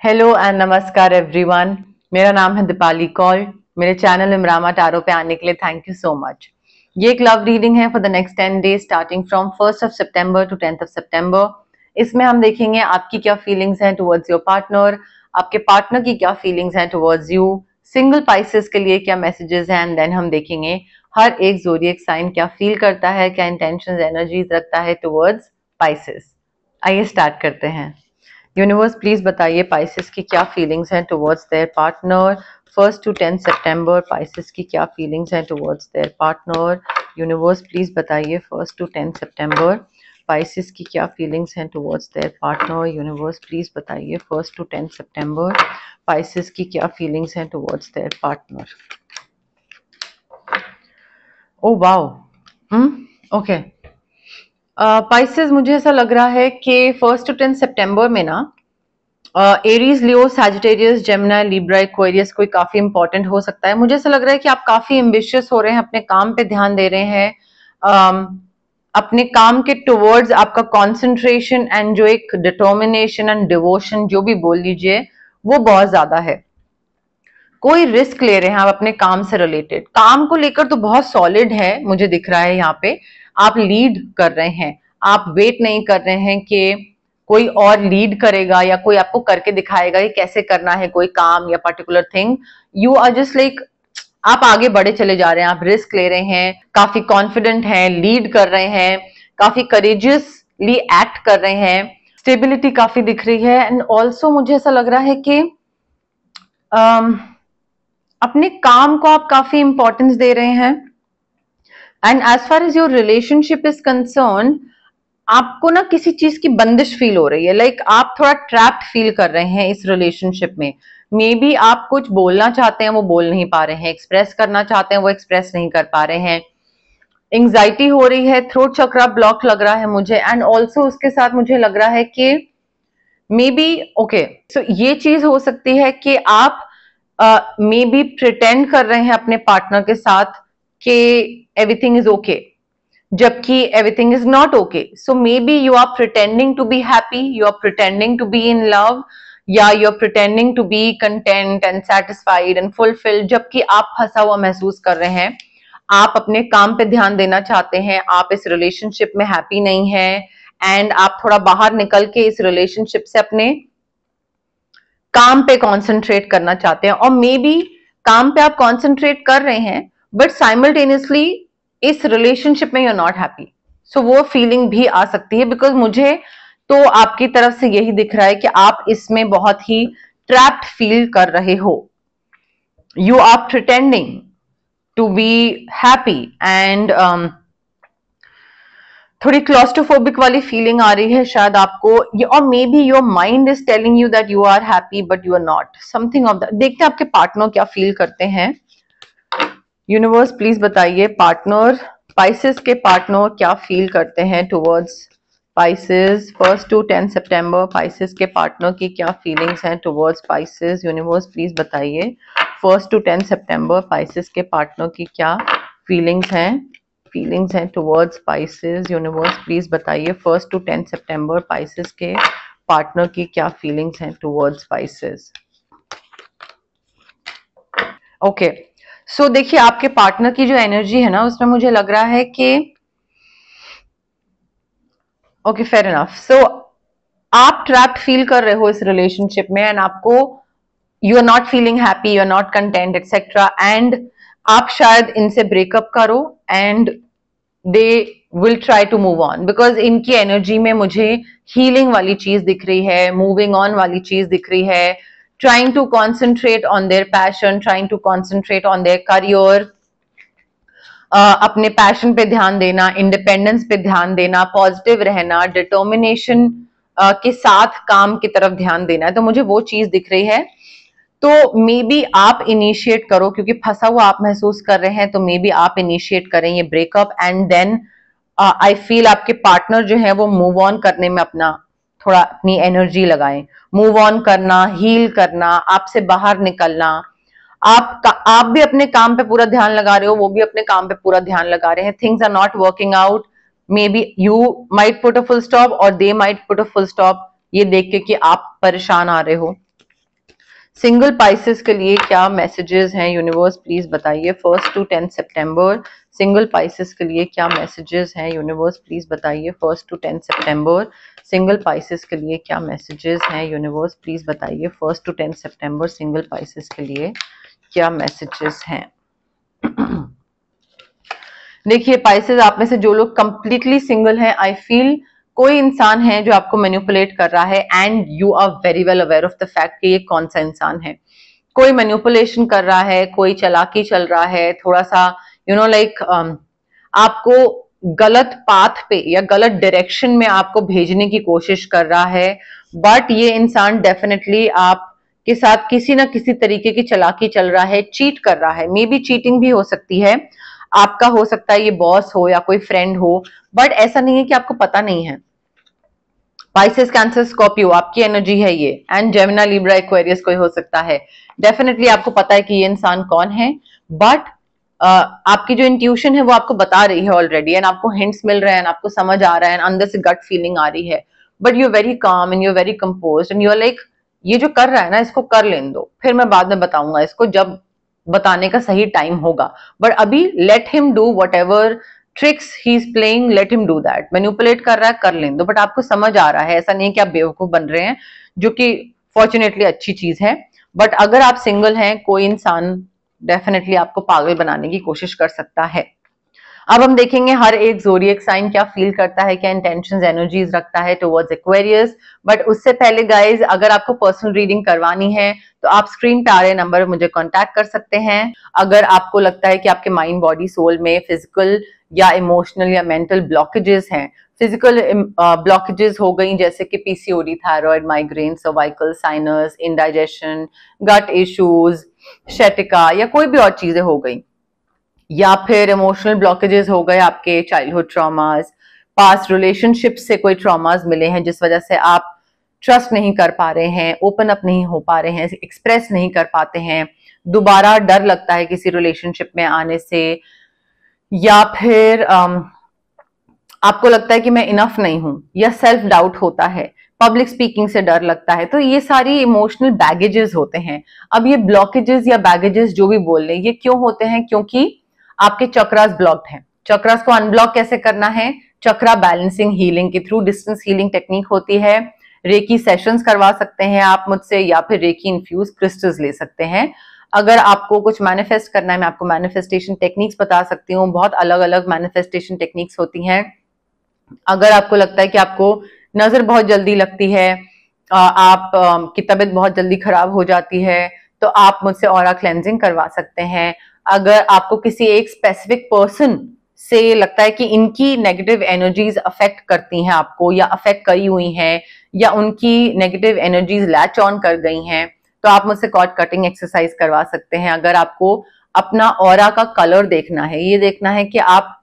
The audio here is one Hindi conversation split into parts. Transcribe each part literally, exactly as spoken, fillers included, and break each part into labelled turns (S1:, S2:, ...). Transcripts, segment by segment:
S1: हेलो एंड नमस्कार एवरीवन। मेरा नाम है दीपाली कौल। मेरे चैनल इमरामा टारो पे आने के लिए थैंक यू सो मच। ये एक लव रीडिंग है for the next ten days starting from first of September to tenth of September. इसमें हम देखेंगे आपकी क्या फीलिंग्स हैं टुवर्ड्स योर पार्टनर, आपके पार्टनर की क्या फीलिंग्स हैं टुवर्ड्स यू, सिंगल पाइसेस के लिए क्या मैसेजेस हैं, एंड देन हम देखेंगे हर एक ज़ोडिएक साइन क्या फील करता है, क्या इंटेंशंस एनर्जीज रखता है टुवर्ड्स पाइसेस। आइए स्टार्ट करते हैं। यूनिवर्स प्लीज बताइए पाइसेस की क्या फीलिंग्स हैं towards their partner. First to tenth September Pisces की क्या फीलिंग्स हैं towards their partner. Universe please बताइए first to tenth September Pisces की क्या फीलिंग्स हैं towards their partner. Universe please बताइए first to tenth September Pisces की क्या फीलिंग्स हैं towards their partner. Oh wow, hmm okay. Pisces मुझे ऐसा लग रहा है कि फर्स्ट टू टेंथ सितंबर में ना Aries, Leo, Sagittarius, Gemini, Libra, Aquarius कोई काफी इंपॉर्टेंट हो सकता है। मुझे ऐसा लग रहा है कि आप काफी एम्बिशियस हो रहे हैं, अपने काम पे ध्यान दे रहे हैं, um, अपने काम के टुवर्ड्स आपका कॉन्सेंट्रेशन एंड जो एक डिटर्मिनेशन एंड डिवोशन जो भी बोल लीजिए वो बहुत ज्यादा है। कोई रिस्क ले रहे हैं आप अपने काम से रिलेटेड। काम को लेकर तो बहुत सॉलिड है मुझे दिख रहा है यहाँ पे। आप लीड कर रहे हैं, आप वेट नहीं कर रहे हैं कि कोई और लीड करेगा या कोई आपको करके दिखाएगा कि कैसे करना है कोई काम या particular thing. You are just like आप आगे बढ़े चले जा रहे हैं, आप रिस्क ले रहे हैं, काफी कॉन्फिडेंट हैं, लीड कर रहे हैं, काफी करेजियसली एक्ट कर रहे हैं, स्टेबिलिटी काफी दिख रही है। एंड ऑल्सो मुझे ऐसा लग रहा है कि um, अपने काम को आप काफी इंपॉर्टेंस दे रहे हैं। And as far as your relationship is concern, आपको ना किसी चीज की बंदिश फील हो रही है, लाइक like आप थोड़ा ट्रैप्ड फील कर रहे हैं इस रिलेशनशिप में। मे बी आप कुछ बोलना चाहते हैं वो बोल नहीं पा रहे हैं, एक्सप्रेस करना चाहते हैं वो एक्सप्रेस नहीं कर पा रहे हैं, एंग्जाइटी हो रही है, थ्रोट चक्रा ब्लॉक लग रहा है मुझे। एंड ऑल्सो उसके साथ मुझे लग रहा है कि मे बी ओके सो ये चीज हो सकती है कि आप मे बी प्रिटेंड कर रहे हैं अपने पार्टनर के साथ कि एवरीथिंग इज ओके, जबकि everything is not okay. So maybe you are pretending to be happy, you are pretending to be in love, या you are pretending to be content and satisfied and fulfilled, जबकि आप फंसा हुआ महसूस कर रहे हैं। आप अपने काम पे ध्यान देना चाहते हैं, आप इस रिलेशनशिप में हैप्पी नहीं है, एंड आप थोड़ा बाहर निकल के इस रिलेशनशिप से अपने काम पे कॉन्सेंट्रेट करना चाहते हैं। और मे बी काम पे आप कॉन्सेंट्रेट कर रहे हैं बट साइमल्टेनियसली इस रिलेशनशिप में you are not happy. So वो फीलिंग भी आ सकती है, बिकॉज मुझे तो आपकी तरफ से यही दिख रहा है कि आप इसमें बहुत ही ट्रैप्ड फील कर रहे हो। You are pretending to be happy and थोड़ी क्लॉस्ट्रोफोबिक वाली फीलिंग आ रही है शायद आपको, और maybe your mind is telling you that you are happy but you are not, something of that. देखते हैं आपके पार्टनर क्या फील करते हैं। यूनिवर्स प्लीज बताइए पार्टनर, पाइसेस के पार्टनर क्या फील करते हैं towards Pisces. First to tenth September Pisces के पार्टनर की क्या फीलिंग्स हैं टुवर्ड्स पाइसेस। यूनिवर्स प्लीज बताइए first to tenth September Pisces के पार्टनर की क्या फीलिंग्स हैं फीलिंग्स हैं टुवर्ड्स पाइसेस। यूनिवर्स प्लीज बताइए first to tenth September Pisces के पार्टनर की क्या फीलिंग्स हैं टुवर्ड्स पाइसेस। ओके सो देखिए आपके पार्टनर की जो एनर्जी है ना उसमें मुझे लग रहा है कि ओके फेयर इनफ। सो आप ट्रैप्ड फील कर रहे हो इस रिलेशनशिप में, एंड आपको you are not feeling happy, you are not content etcetera, and आप शायद इनसे ब्रेकअप करो and they will try to move on, because इनकी एनर्जी में मुझे हीलिंग वाली चीज दिख रही है, मूविंग ऑन वाली चीज दिख रही है, trying to concentrate on their passion, trying to concentrate on their career, uh, अपने पैशन पे ध्यान देना, इंडिपेंडेंस पे ध्यान देना, पॉजिटिव रहना, डिटर्मिनेशन uh, के साथ काम की तरफ ध्यान देना है। तो मुझे वो चीज दिख रही है। तो मे बी आप इनिशिएट करो, क्योंकि फंसा हुआ आप महसूस कर रहे हैं, तो मे बी आप इनिशिएट करें ये breakup, and then I feel आपके पार्टनर जो है वो मूव ऑन करने में अपना थोड़ा अपनी एनर्जी लगाएं। मूव ऑन करना, हील करना, आपसे बाहर निकलना। आप आप भी अपने काम पे पूरा ध्यान लगा रहे हो, वो भी अपने काम पे पूरा ध्यान लगा रहे हैं। Things are not working out, maybe you might put a full stop और they might put a full stop, ये देख के कि आप परेशान आ रहे हो। सिंगल पाइसेस के लिए क्या मैसेजेस हैं यूनिवर्स, प्लीज बताइए। First to tenth September single Pisces के लिए क्या मैसेजेस हैं यूनिवर्स, प्लीज बताइए। First to tenth September single Pisces के लिए क्या मैसेजेस हैं यूनिवर्स, प्लीज बताइए। First to tenth September single Pisces के लिए क्या मैसेजेस हैं। देखिए पाइसेस, आप में से जो लोग कंप्लीटली सिंगल हैं, आई फील कोई इंसान है जो आपको मैनिपुलेट कर रहा है and you are very well aware of the fact कि ये कौन सा इंसान है। कोई मैनिपुलेशन कर रहा है, कोई चालाकी चल रहा है, थोड़ा सा यू नो लाइक आपको गलत पाथ पे या गलत डायरेक्शन में आपको भेजने की कोशिश कर रहा है। बट ये इंसान डेफिनेटली आपके साथ किसी ना किसी तरीके की चालाकी चल रहा है, चीट कर रहा है। मे बी चीटिंग भी हो सकती है, आपका हो सकता है ये बॉस हो या कोई फ्रेंड हो, बट ऐसा नहीं है कि आपको पता नहीं है। पाइसेस, कैंसर, स्कॉर्पियो आपकी एनर्जी है ये, एंड जेमिनी, लिब्रा, एक्वेरियस कोई हो सकता है। डेफिनेटली आपको पता है कि ये इंसान कौन है, बट uh, आपकी जो इंट्यूशन है वो आपको बता रही है ऑलरेडी, एंड आपको हिंट्स मिल रहे हैं, आपको समझ आ रहा है, अंदर से गट फीलिंग आ रही है, but you are very calm and you are very composed and you are like ये जो कर रहा है ना इसको कर लेने दो, फिर मैं बाद में बताऊंगा इसको जब बताने का सही टाइम होगा। बट अभी let him do whatever tricks he is playing, let him do that. Manipulate कर रहा है, कर लेने दो, बट आपको समझ आ रहा है, ऐसा नहीं है कि आप बेवकूफ बन रहे हैं, जो कि फॉर्चुनेटली अच्छी चीज है। बट अगर आप सिंगल हैं, कोई इंसान डेफिनेटली आपको पागल बनाने की कोशिश कर सकता है। अब हम देखेंगे हर एक ज़ोडिएक साइन क्या फील करता है, क्या इंटेंशंस, एनर्जीज रखता है टुवर्ड्स एक्वेरियस। बट उससे पहले गाइज, अगर आपको पर्सनल रीडिंग करवानी है तो आप स्क्रीन पे आ रहे नंबर पर मुझे कांटेक्ट कर सकते हैं। अगर आपको लगता है कि आपके माइंड, बॉडी, सोल में फिजिकल या इमोशनल या मेंटल ब्लॉकेजेस हैं, फिजिकल ब्लॉकेजेस हो गई जैसे कि PCOD, thyroid, migraine, cervical, sinus, indigestion, gut issues, sciatica या कोई भी और चीजें हो गई, या फिर इमोशनल ब्लॉकेजेस हो गए आपके, चाइल्डहुड ट्रॉमास, पास्ट रिलेशनशिप से कोई ट्रॉमास मिले हैं जिस वजह से आप ट्रस्ट नहीं कर पा रहे हैं, ओपन अप नहीं हो पा रहे हैं, एक्सप्रेस नहीं कर पाते हैं, दोबारा डर लगता है किसी रिलेशनशिप में आने से, या फिर um, आपको लगता है कि मैं इनफ नहीं हूं, या सेल्फ डाउट होता है, पब्लिक स्पीकिंग से डर लगता है, तो ये सारी इमोशनल बैगेजेस होते हैं। अब ये ब्लॉकेजेस या बैगेजेस जो भी बोल रहे हैं, ये क्यों होते हैं? क्योंकि आपके चक्रास ब्लॉक्ड हैं। चक्रास को अनब्लॉक कैसे करना है? चक्रा बैलेंसिंग हीलिंग के थ्रू, डिस्टेंस हीलिंग टेक्निक होती है, रेकी सेशंस करवा सकते हैं आप मुझसे, या फिर रेकी इन्फ्यूज क्रिस्टल्स ले सकते हैं। अगर आपको कुछ मैनिफेस्ट करना है, मैं आपको मैनिफेस्टेशन टेक्निक्स बता सकती हूँ, बहुत अलग अलग मैनिफेस्टेशन टेक्निक्स होती हैं। अगर आपको लगता है कि आपको नजर बहुत जल्दी लगती है, आप की तबीयत बहुत जल्दी खराब हो जाती है, तो आप मुझसे ऑरा क्लेंजिंग करवा सकते हैं। अगर आपको किसी एक स्पेसिफिक पर्सन से लगता है कि इनकी नेगेटिव एनर्जीज अफेक्ट करती हैं आपको, या अफेक्ट करी हुई हैं, या उनकी नेगेटिव एनर्जीज लैच ऑन कर गई हैं, तो आप मुझसे कॉर्ड कटिंग एक्सरसाइज करवा सकते हैं। अगर आपको अपना ऑरा का कलर देखना है, ये देखना है कि आप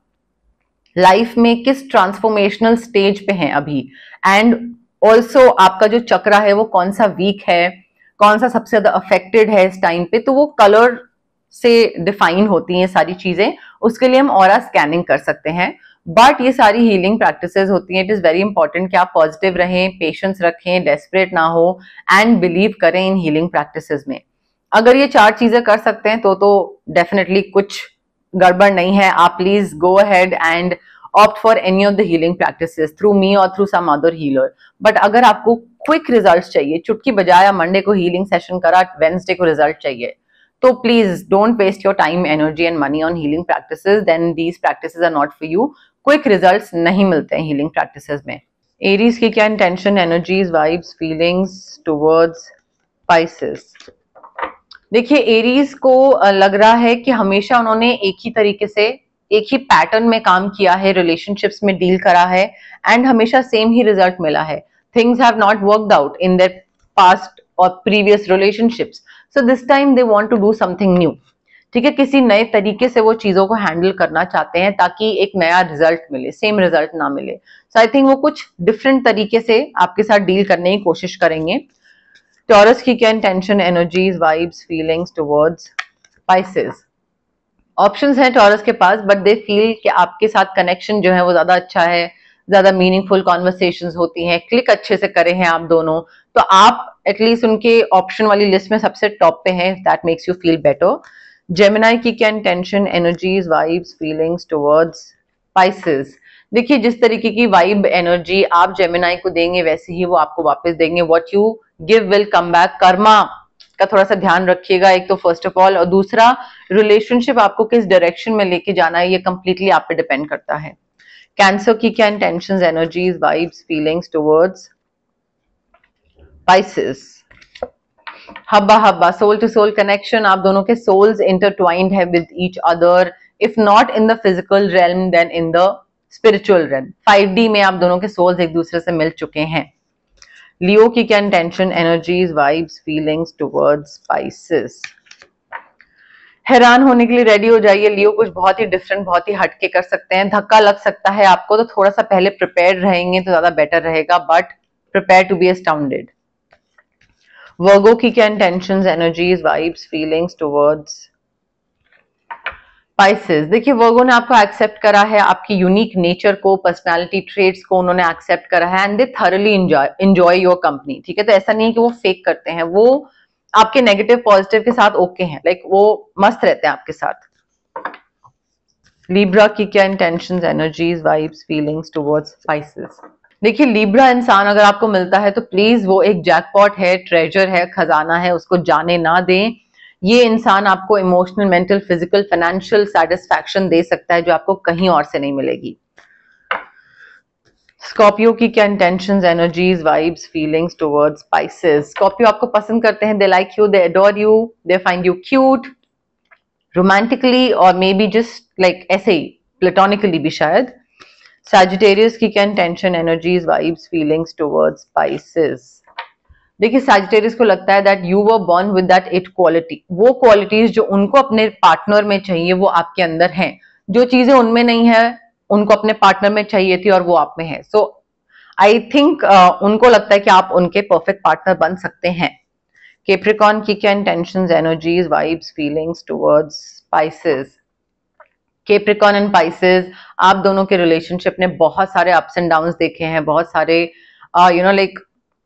S1: लाइफ में किस ट्रांसफॉर्मेशनल स्टेज पे हैं अभी, एंड ऑल्सो आपका जो चक्रा है वो कौन सा वीक है, कौन सा सबसे ज्यादा अफेक्टेड है इस टाइम पे, तो वो कलर से डिफाइन होती हैं सारी चीजें। उसके लिए हम ऑरा स्कैनिंग कर सकते हैं। बट ये सारी हीलिंग प्रैक्टिसेस होती हैं। इट इज वेरी इंपॉर्टेंट कि आप पॉजिटिव रहें, पेशेंस रखें, डेस्परेट ना हो, एंड बिलीव करें इन हीलिंग प्रैक्टिसेस में। अगर ये चार चीजें कर सकते हैं तो तो डेफिनेटली कुछ गड़बड़ नहीं है। आप please go ahead and opt for any of the healing practices through me और through some other healer. But अगर आपको क्विक रिजल्ट चाहिए, चुटकी बजाया मंडे को हीलिंग सेशन करा, वेंसडे को रिजल्ट चाहिए, तो please don't waste your time, energy and money on healing practices, then these practices are not for you. Quick results नहीं मिलते हैं हीलिंग प्रैक्टिसेस में। एरीज की क्या intention, energies, vibes, feelings towards Pisces? देखिए एरीज को लग रहा है कि हमेशा उन्होंने एक ही तरीके से, एक ही पैटर्न में काम किया है, रिलेशनशिप्स में डील करा है, एंड हमेशा सेम ही रिजल्ट मिला है। Things have not worked out in their past और previous relationships, so this time they want to do something new. ठीक है, किसी नए तरीके से वो चीजों को हैंडल करना चाहते हैं ताकि एक नया रिजल्ट मिले, सेम रिजल्ट ना मिले। सो आई थिंक वो कुछ डिफरेंट तरीके से आपके साथ डील करने की कोशिश करेंगे। टॉरस की क्या intention, energies, vibes, feelings towards Pisces? Options हैं टॉरस के पास, बट दे फील कि आपके साथ कनेक्शन जो है वो ज्यादा अच्छा है, ज्यादा मीनिंगफुल कॉन्वर्सेशंस होती हैं, क्लिक अच्छे से करे हैं आप दोनों, तो आप एटलीस्ट उनके ऑप्शन वाली लिस्ट में सबसे टॉप पे है, that makes you feel better. Gemini की क्या intention, energies, vibes, feelings towards Pisces. देखिए जिस तरीके की वाइब एनर्जी आप जेमिनाई को देंगे वैसे ही वो आपको वापस देंगे। What you give will come back. Karma का थोड़ा सा ध्यान रखिएगा एक तो फर्स्ट ऑफ ऑल, और दूसरा रिलेशनशिप आपको किस डायरेक्शन में लेके जाना है ये कंप्लीटली आप पे डिपेंड करता है। कैंसर की क्या intentions, energies, vibes, feelings towards Pisces. हब्बा हब्बा, सोल टू सोल कनेक्शन, आप दोनों के सोल्स इंटरट्वाइंड है with each other, if not in the physical realm then in the spiritual realm. Five D में आप दोनों के सोल्स एक दूसरे से मिल चुके हैं। लियो की क्या intention, energies, vibes, feelings towards Pisces. हैरान होने के लिए रेडी हो जाइए, लियो कुछ बहुत ही डिफरेंट, बहुत ही हटके कर सकते हैं, धक्का लग सकता है आपको, तो थोड़ा सा पहले प्रिपेयर रहेंगे तो ज्यादा बेटर रहेगा, but prepare to be astounded. Virgo की क्या intentions, energies, vibes, feelings towards Pisces. देखिए वर्गो ने आपको एक्सेप्ट करा है, आपकी यूनिक नेचर को, पर्सनालिटी ट्रेड्स को उन्होंने एक्सेप्ट करा है, and they thoroughly enjoy enjoy your company. ठीक है, तो ऐसा नहीं है कि वो फेक करते हैं, वो आपके नेगेटिव पॉजिटिव के साथ ओके हैं, लाइक like, वो मस्त रहते हैं आपके साथ। लिब्रा की क्या intentions, energies, vibes, feelings towards Pisces. देखिए लिब्रा इंसान अगर आपको मिलता है तो प्लीज वो एक जैकपॉट है, ट्रेजर है, खजाना है, उसको जाने ना दें। ये इंसान आपको emotional, mental, physical, financial satisfaction दे सकता है जो आपको कहीं और से नहीं मिलेगी। स्कॉर्पियो की क्या intentions, energies, vibes, feelings towards Pisces. Scorpio आपको पसंद करते हैं, they like you, they adore you, they find you cute romantically और मे बी जस्ट लाइक ऐसे ही प्लेटोनिकली भी शायद। सैजिटेरियस की क्या intention, energies, vibes, feelings towards Pisces. देखिए सैजिटेरियस को लगता है that you were born with that it quality, वो क्वालिटीज जो उनको अपने पार्टनर में चाहिए वो आपके अंदर हैं, जो चीजें उनमें नहीं है उनको अपने पार्टनर में चाहिए थी और वो आप में है। सो आई थिंक उनको लगता है कि आप उनके परफेक्ट पार्टनर बन सकते हैं। कैप्रिकॉर्न की क्या intentions, energies, vibes, feelings towards Pisces. Capricorn and Pisces, आप दोनों के रिलेशनशिप ने बहुत सारे अप्स एंड डाउन्स देखे हैं, बहुत सारे you know like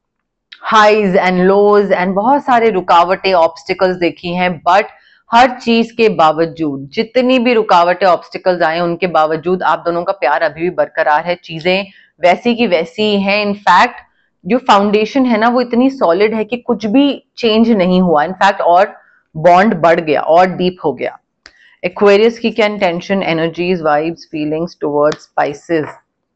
S1: highs and lows and बहुत सारे रुकावटें, ऑब्स्टिकल्स देखी हैं, बट हर चीज के बावजूद, जितनी भी रुकावटें, ऑब्स्टिकल्स आए उनके बावजूद आप दोनों का प्यार अभी भी बरकरार है, चीजें वैसी की वैसी हैं। इनफैक्ट जो फाउंडेशन है ना वो इतनी सॉलिड है कि कुछ भी चेंज नहीं हुआ, इनफैक्ट और बॉन्ड बढ़ गया और डीप हो गया। एक्वेरियस की क्या intention, energies, vibes, feelings towards Pisces.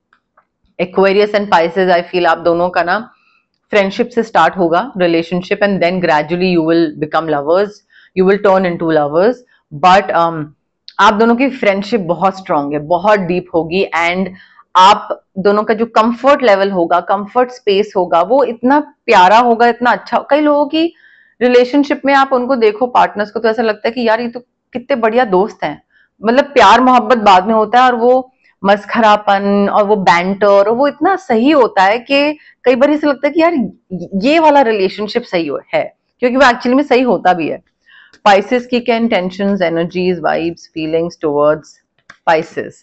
S1: Aquarius and Pisces, I feel आप दोनों का ना फ्रेंडशिप से स्टार्ट होगा relationship, and then gradually you will become lovers, you will turn into lovers, but आप दोनों की फ्रेंडशिप बहुत स्ट्रांग है, बहुत डीप होगी, एंड आप दोनों का जो कंफर्ट लेवल होगा, कंफर्ट स्पेस होगा, वो इतना प्यारा होगा, इतना अच्छा। कई लोगों की रिलेशनशिप में आप उनको देखो पार्टनर्स को तो ऐसा लगता है कि यार ये तो कितने बढ़िया दोस्त हैं, मतलब प्यार मोहब्बत बाद में होता है और वो मस्खरापन और वो बैंटर और वो इतना सही होता है कि कई बार ऐसा लगता है कि यार ये वाला रिलेशनशिप सही है, क्योंकि वो एक्चुअली में सही होता भी है। स्पाइसेस की क्या intentions, energies, vibes, feelings towards Pisces.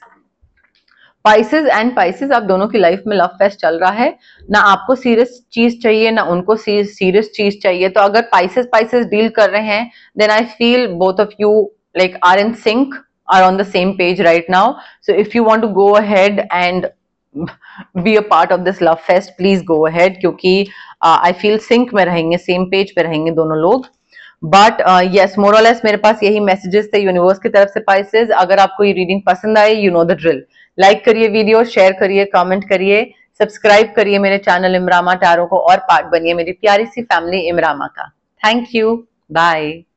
S1: Pisces and Pisces, आप दोनों की लाइफ में लव फेस्ट चल रहा है, ना आपको सीरियस चीज चाहिए ना उनको सीरियस चीज चाहिए, तो अगर स्पाइसेस स्पाइसेस डील कर रहे हैं then I feel both of you like are in sync, are on the same page right now. So if you want to go ahead and be a part of this love fest, please go ahead, क्योंकि uh, I feel sync में रहेंगे, same page पे रहेंगे दोनों लोग। बट यस, मोर और लेस मेरे पास यही मैसेजेस थे यूनिवर्स की तरफ से पाइसेस। अगर आपको ये रीडिंग पसंद आए, you know the drill, like करिए वीडियो, शेयर करिए, कमेंट करिए, सब्सक्राइब करिए मेरे चैनल इमरामा टैरो को और पार्ट बनिए मेरी प्यारी सी फैमिली इमरामा का। Thank you, bye.